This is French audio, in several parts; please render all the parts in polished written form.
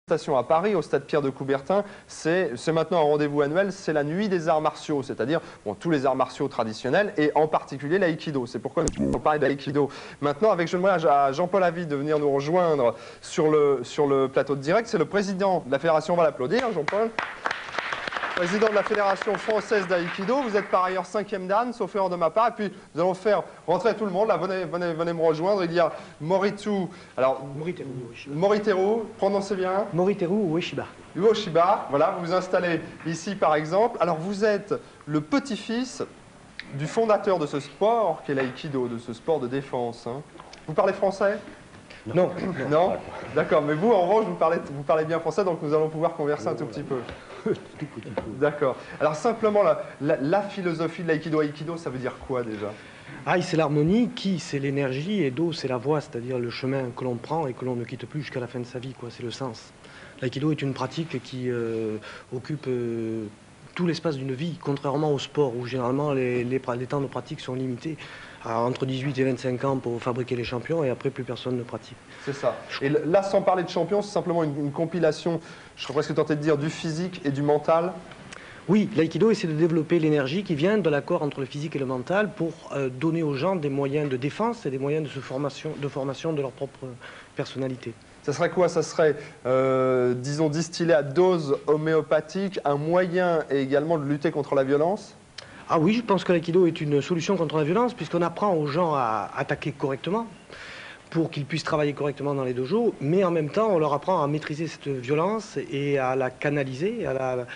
À Paris, au stade Pierre de Coubertin, c'est maintenant un rendez-vous annuel, c'est la nuit des arts martiaux, c'est-à-dire bon, tous les arts martiaux traditionnels et en particulier l'aïkido. C'est pourquoi on parle de l'aïkido. Maintenant, avec je demande à Jean-Paul Avit de venir nous rejoindre sur le plateau de direct. C'est le président de la fédération, on va l'applaudir, Jean-Paul. Président de la Fédération française d'aïkido. Vous êtes par ailleurs 5e dan, sauf erreur de ma part. Et puis nous allons faire rentrer tout le monde. Là, venez me rejoindre. Il y a Moriteru. Alors, Moriteru, prononcez bien. Moriteru Ueshiba. Ueshiba, voilà, vous vous installez ici par exemple. Alors vous êtes le petit-fils du fondateur de ce sport qu'est l'aïkido, de ce sport de défense. Hein. Vous parlez français ? Non. Non. D'accord, mais vous, en revanche, vous parlez bien français, donc nous allons pouvoir converser un tout petit peu. D'accord. Alors simplement, la philosophie de l'aïkido. Aïkido, ça veut dire quoi déjà? Aïe, c'est l'harmonie, ki, c'est l'énergie, et do, c'est la voie, c'est-à-dire le chemin que l'on prend et que l'on ne quitte plus jusqu'à la fin de sa vie, quoi. C'est le sens. L'aïkido est une pratique qui occupe tout l'espace d'une vie, contrairement au sport, où généralement les temps de pratique sont limités à entre 18 et 25 ans pour fabriquer les champions, et après plus personne ne pratique. C'est ça. Et là, sans parler de champions, c'est simplement une compilation, je serais presque tenté de dire, du physique et du mental. Oui, l'aïkido essaie de développer l'énergie qui vient de l'accord entre le physique et le mental pour donner aux gens des moyens de défense et des moyens de formation de leur propre personnalité. Ça serait quoi? Ça serait, disons, distillé à dose homéopathique, un moyen également de lutter contre la violence? Ah oui, je pense que l'aïkido est une solution contre la violence, puisqu'on apprend aux gens à attaquer correctement, pour qu'ils puissent travailler correctement dans les dojos, mais en même temps, on leur apprend à maîtriser cette violence et à la canaliser,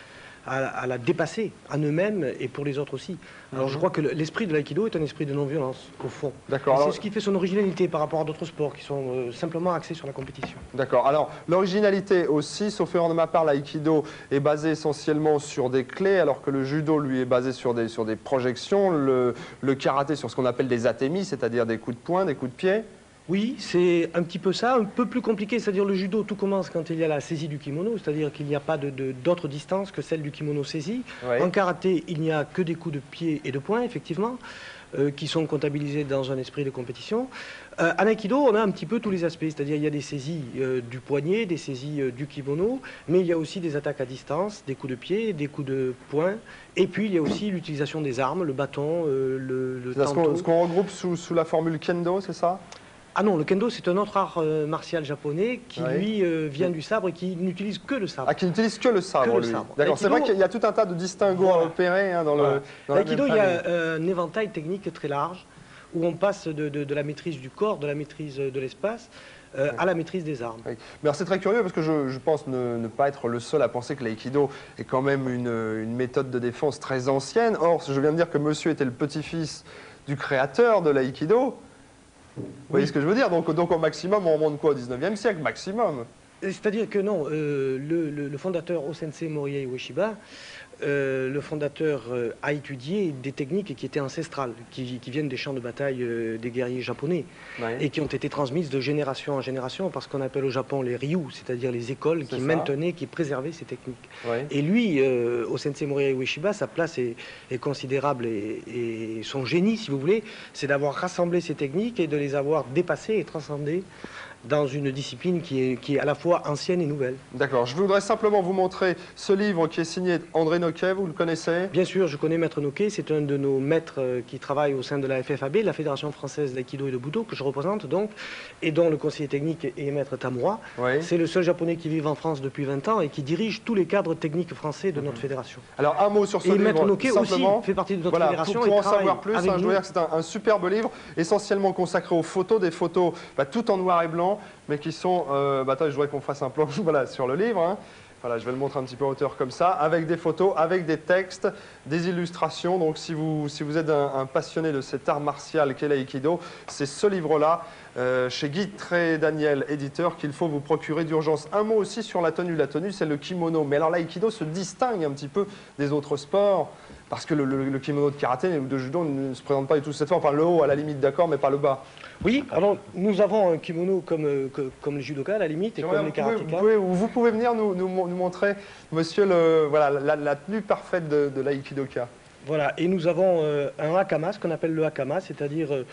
à la dépasser en eux-mêmes et pour les autres aussi. Alors je crois que l'esprit de l'aïkido est un esprit de non-violence, au fond. D'accord. C'est ce qui fait son originalité par rapport à d'autres sports qui sont simplement axés sur la compétition. D'accord. Alors l'originalité aussi, sauf erreur de ma part, l'aïkido est basé essentiellement sur des clés, alors que le judo, lui, est basé sur des projections, le karaté sur ce qu'on appelle des atémis, c'est-à-dire des coups de poing, des coups de pied. Oui, c'est un petit peu ça, un peu plus compliqué, c'est-à-dire le judo, tout commence quand il y a la saisie du kimono, c'est-à-dire qu'il n'y a pas d'autre distance que celle du kimono saisi. Oui. En karaté, il n'y a que des coups de pied et de poing, effectivement, qui sont comptabilisés dans un esprit de compétition. En aïkido, on a un petit peu tous les aspects, c'est-à-dire il y a des saisies du poignet, des saisies du kimono, mais il y a aussi des attaques à distance, des coups de pied, des coups de poing, et puis il y a aussi l'utilisation des armes, le bâton, le tanto. Ce qu'on regroupe sous la formule kendo, c'est ça? Ah non, le kendo, c'est un autre art martial japonais qui, lui, vient du sabre et qui n'utilise que le sabre. Ah, qui n'utilise que le sabre, lui. D'accord, c'est vrai qu'il y a tout un tas de distinguos à opérer hein, dans l'aïkido, il y a un éventail technique très large où on passe de la maîtrise du corps, de la maîtrise de l'espace, à la maîtrise des armes. Oui. Mais c'est très curieux parce que je pense ne pas être le seul à penser que l'aïkido est quand même une méthode de défense très ancienne. Or, je viens de dire que monsieur était le petit-fils du créateur de l'aïkido. Vous voyez ce que je veux dire? Donc au maximum, on remonte quoi au 19e siècle, maximum? C'est-à-dire que non, le fondateur Osensei Morihei Ueshiba, le fondateur a étudié des techniques qui étaient ancestrales, qui viennent des champs de bataille des guerriers japonais, et qui ont été transmises de génération en génération par ce qu'on appelle au Japon les ryu, c'est-à-dire les écoles qui maintenaient, qui préservaient ces techniques. Et lui, Osensei Morihei Ueshiba, sa place est considérable et son génie, si vous voulez, c'est d'avoir rassemblé ces techniques et de les avoir dépassées et transcendées dans une discipline qui est à la fois ancienne et nouvelle. D'accord. Je voudrais simplement vous montrer ce livre qui est signé André Noquet, vous le connaissez? Bien sûr, je connais Maître Noquet, c'est un de nos maîtres qui travaille au sein de la FFAB, la Fédération Française d'Aïkido et de Budo, que je représente donc, et dont le conseiller technique est Maître Tamura. C'est le seul japonais qui vit en France depuis 20 ans et qui dirige tous les cadres techniques français de notre fédération. Alors un mot sur ce livre. Et Maître Noquet aussi fait partie de notre fédération. Pour en savoir plus, je dois dire que c'est un superbe livre, essentiellement consacré aux photos, des photos tout en noir et blanc, mais qui sont... attends, je voudrais qu'on fasse un plan voilà, sur le livre. Hein. Voilà, je vais le montrer un petit peu en hauteur comme ça, avec des photos, avec des textes, des illustrations. Donc si vous êtes un passionné de cet art martial qu'est l'aïkido, c'est ce livre-là, chez Guy Daniel, éditeur, qu'il faut vous procurer d'urgence. Un mot aussi sur la tenue. La tenue, c'est le kimono. Mais alors l'aïkido se distingue un petit peu des autres sports, parce que le kimono de karaté ou de judo ne se présente pas du tout cette forme. Enfin, le haut, à la limite, d'accord, mais pas le bas. Oui, alors nous avons un kimono comme les judokas, à la limite, et comme les karatékas. Vous pouvez venir nous montrer, monsieur, la tenue parfaite de l'aïkidoka. Voilà, et nous avons un hakama, ce qu'on appelle le hakama, c'est-à-dire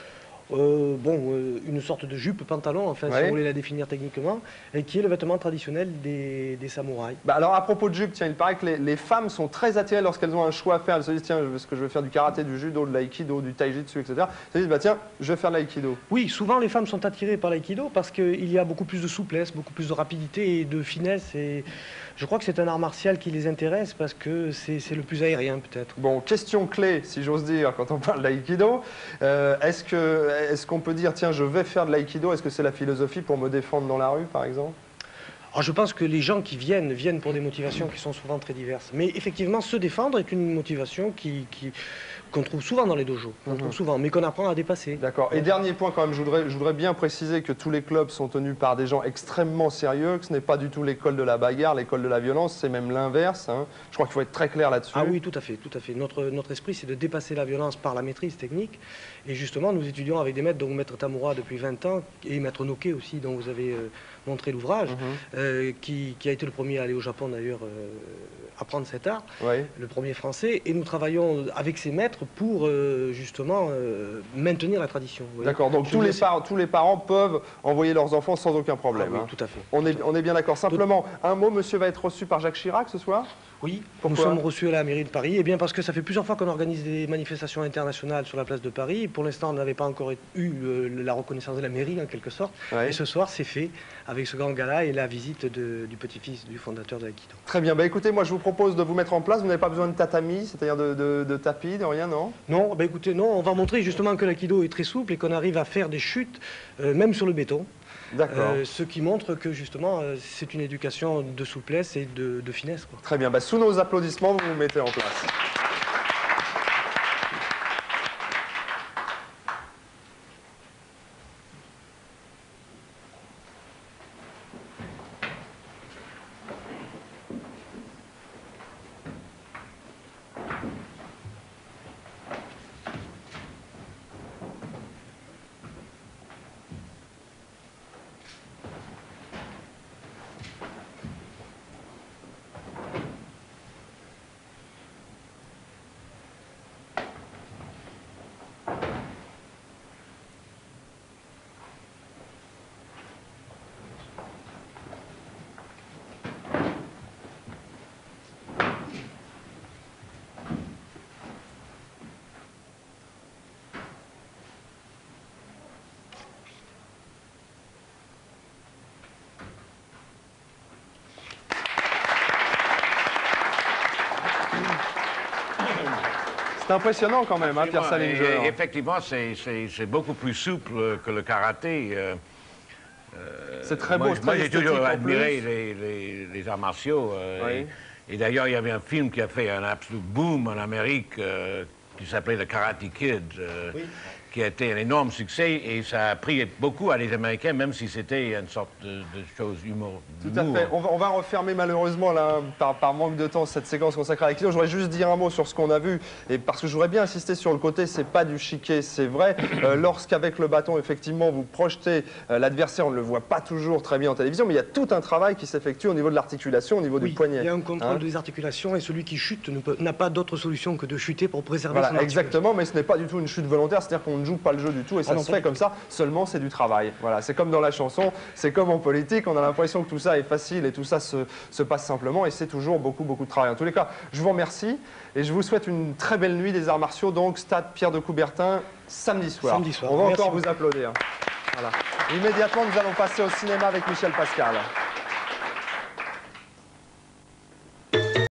Une sorte de jupe, pantalon, enfin, si Ouais. on voulait la définir techniquement, et qui est le vêtement traditionnel des samouraïs. Bah alors à propos de jupe, tiens, il paraît que les femmes sont très attirées lorsqu'elles ont un choix à faire. Elles se disent tiens, est-ce que je veux faire du karaté, du judo, de l'aïkido, du taijitsu, etc. Elles se disent bah tiens, je vais faire de l'aïkido. Oui, souvent les femmes sont attirées par l'aïkido parce qu'il y a beaucoup plus de souplesse, beaucoup plus de rapidité et de finesse. Et je crois que c'est un art martial qui les intéresse parce que c'est le plus aérien peut-être. Bon, question clé, si j'ose dire, quand on parle d'aïkido, est-ce qu'on peut dire tiens, je vais faire de l'aïkido? Est-ce que c'est la philosophie pour me défendre dans la rue, par exemple? Alors, je pense que les gens qui viennent pour des motivations qui sont souvent très diverses. Mais effectivement, se défendre est une motivation qu'on trouve souvent dans les dojos, mais qu'on apprend à dépasser. D'accord. Et dernier point quand même, je voudrais bien préciser que tous les clubs sont tenus par des gens extrêmement sérieux, que ce n'est pas du tout l'école de la bagarre, l'école de la violence, c'est même l'inverse. Hein. Je crois qu'il faut être très clair là-dessus. Ah oui, tout à fait, tout à fait. Notre esprit, c'est de dépasser la violence par la maîtrise technique. Et justement, nous étudions avec des maîtres, donc Maître Tamura depuis 20 ans, et Maître Noké aussi, dont vous avez montré l'ouvrage, qui a été le premier à aller au Japon d'ailleurs apprendre cet art, le premier français. Et nous travaillons avec ces maîtres pour justement maintenir la tradition. D'accord, donc tous les parents peuvent envoyer leurs enfants sans aucun problème. Ah oui, hein. tout à fait. On est bien d'accord. Simplement, un mot, monsieur va être reçu par Jacques Chirac ce soir? Oui, pourquoi nous sommes reçus à la mairie de Paris. Eh bien parce que ça fait plusieurs fois qu'on organise des manifestations internationales sur la place de Paris. Pour l'instant, on n'avait pas encore eu la reconnaissance de la mairie, en quelque sorte. Et ce soir, c'est fait avec ce grand gala et la visite du petit-fils du fondateur de l'aïkido. Très bien. Bah, écoutez, moi, je vous propose de vous mettre en place. Vous n'avez pas besoin de tatami, c'est-à-dire de tapis, de rien, non? Non, bah, écoutez, non. On va montrer justement que l'aïkido est très souple et qu'on arrive à faire des chutes, même sur le béton. D'accord. Ce qui montre que justement, c'est une éducation de souplesse et de finesse, quoi. Très bien. Bah, sous nos applaudissements, vous vous mettez en place. C'est impressionnant quand même, hein, Pierre Salinger. Effectivement, c'est beaucoup plus souple que le karaté. C'est très beau, moi j'ai toujours admiré les arts martiaux. Et d'ailleurs, il y avait un film qui a fait un absolu boom en Amérique qui s'appelait The Karate Kid, qui a été un énorme succès et ça a pris beaucoup à les Américains, même si c'était une sorte de chose humour. Tout à fait. On va refermer malheureusement, là, par manque de temps, cette séquence consacrée à l'aïkido. Je voudrais juste dire un mot sur ce qu'on a vu, et parce que je voudrais bien insister sur le côté, c'est pas du chiquet, c'est vrai. Lorsqu'avec le bâton, effectivement, vous projetez l'adversaire, on ne le voit pas toujours très bien en télévision, mais il y a tout un travail qui s'effectue au niveau de l'articulation, au niveau du poignet. Il y a un contrôle des articulations et celui qui chute n'a pas d'autre solution que de chuter pour préserver son articulation. Exactement, mais ce n'est pas du tout une chute volontaire, c'est-à-dire qu'on ne joue pas le jeu du tout et ça se fait comme ça, seulement c'est du travail. Voilà, c'est comme dans la chanson, c'est comme en politique, on a l'impression que tout ça est facile et tout ça se passe simplement et c'est toujours beaucoup de travail. En tous les cas, je vous remercie et je vous souhaite une très belle nuit des arts martiaux, donc Stade Pierre de Coubertin, samedi soir. Samedi soir. On va encore vous applaudir. Voilà. Immédiatement, nous allons passer au cinéma avec Michel Pascal.